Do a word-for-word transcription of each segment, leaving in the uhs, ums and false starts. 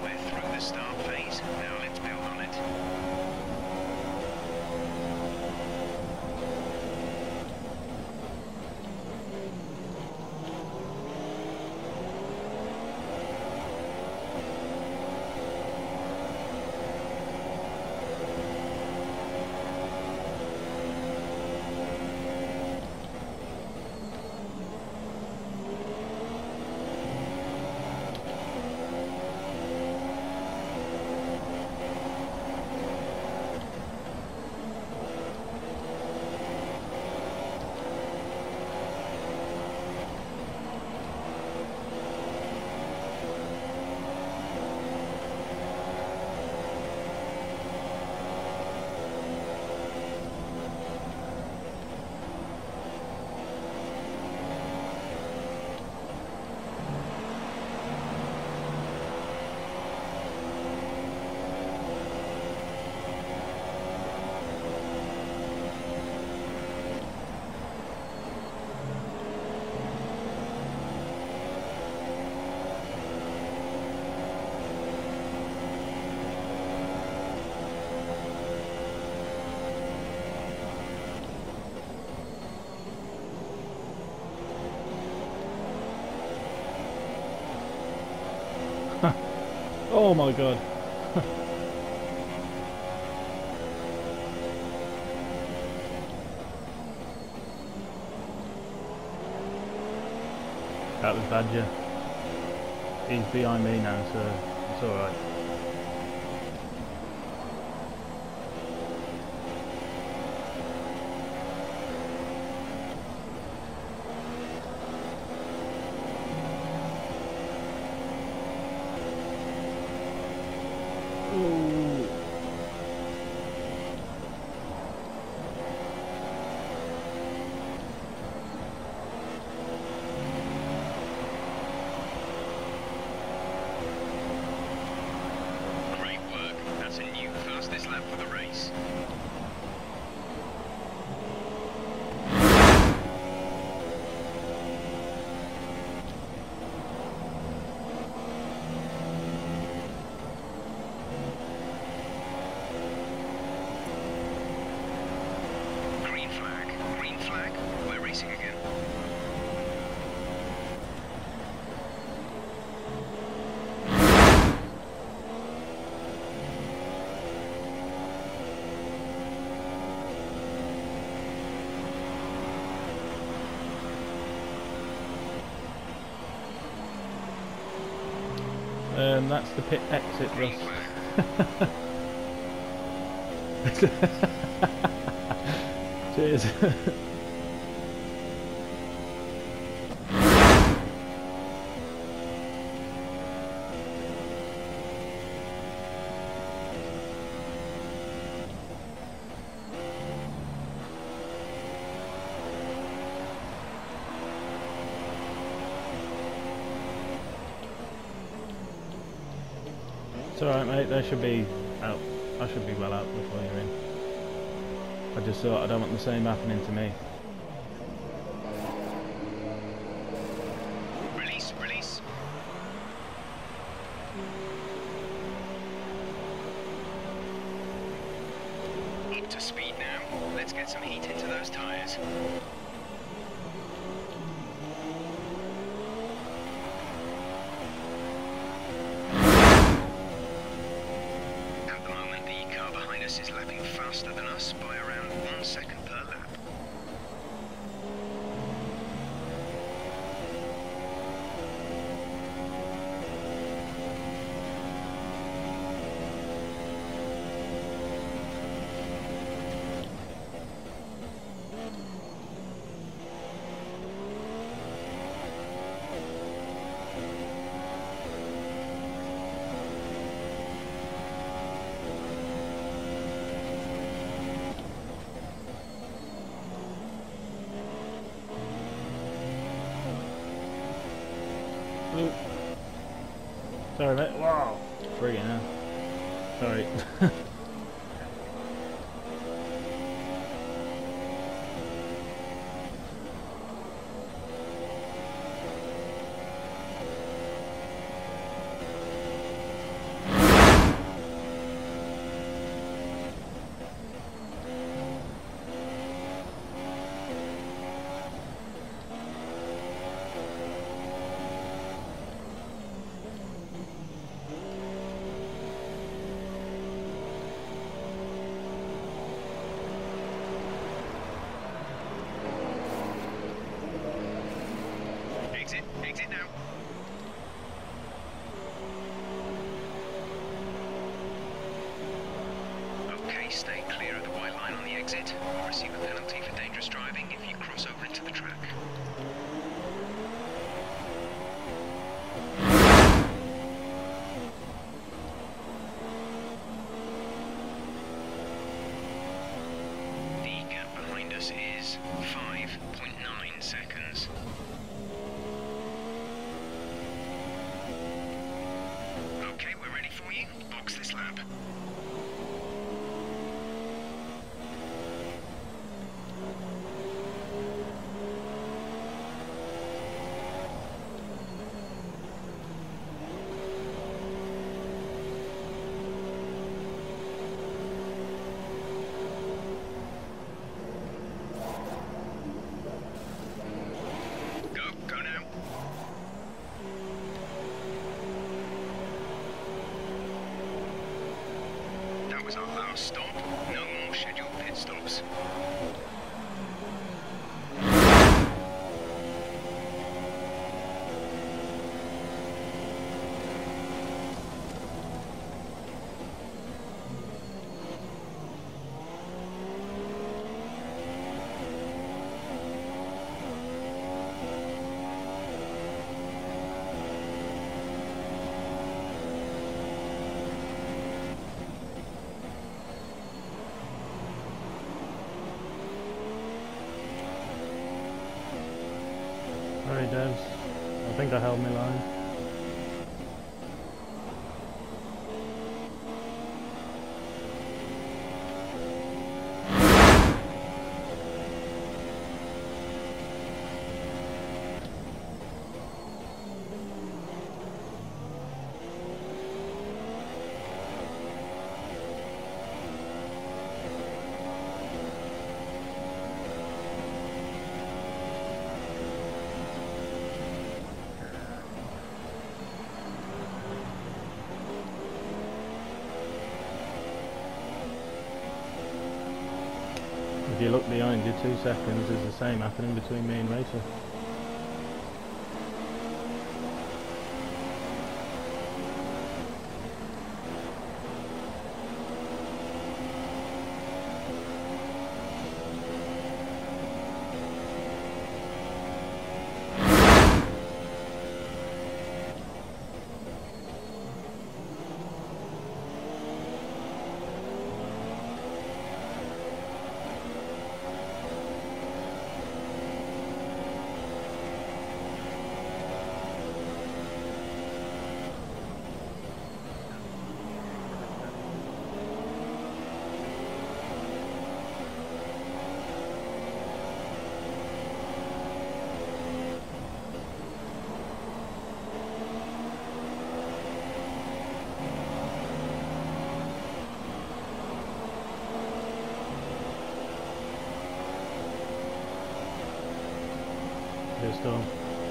We're through the start phase. Now let's build on it. Oh my god. That was Badger. He's behind me now, so it's alright. Ooh. Great work. That's a new fastest lap for the race. Green flag. Green flag. We're racing again. Um, that's the pit exit, Green Russ. flag. Cheers. It's alright, mate, they should be out. I should be well out before you're in. I just thought I don't want the same happening to me. Release, release. Up to speed now. Let's get some heat into those tyres. At the moment, the car behind us is lapping faster than us by around one second per lap. Ooh. Sorry, mate. Wow. Friggin' hell. Sorry. receive a penalty for dangerous driving if you cross over into the track. The gap behind us is five point nine seconds. Okay, we're ready for you. Box this lap. Go, go now. That was our last stop. No more scheduled pit stops. Sorry, devs. I think I held my line. If you look behind you, two seconds is the same happening between me and Racer. Pissed off.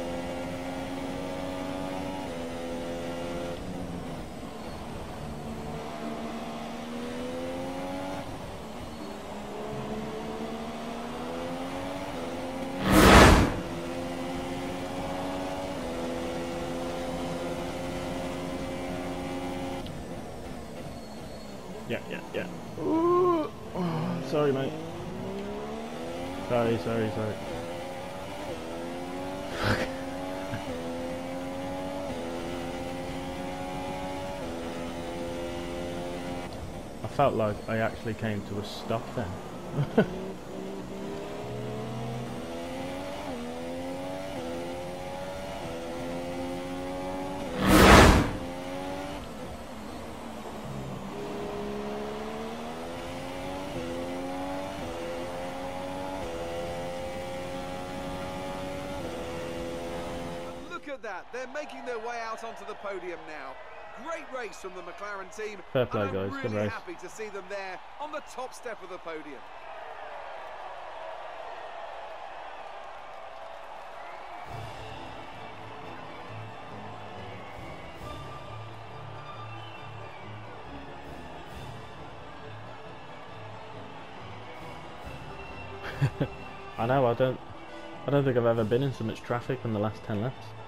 Yeah, yeah, yeah. Ooh. Oh, sorry, mate. Sorry, sorry, sorry. I felt like I actually came to a stop then. Look at that, they're making their way out onto the podium now. Great race from the McLaren team. Fair play, and I'm guys. really Good race. happy to see them there on the top step of the podium. I know, I don't I don't think I've ever been in so much traffic in the last ten laps.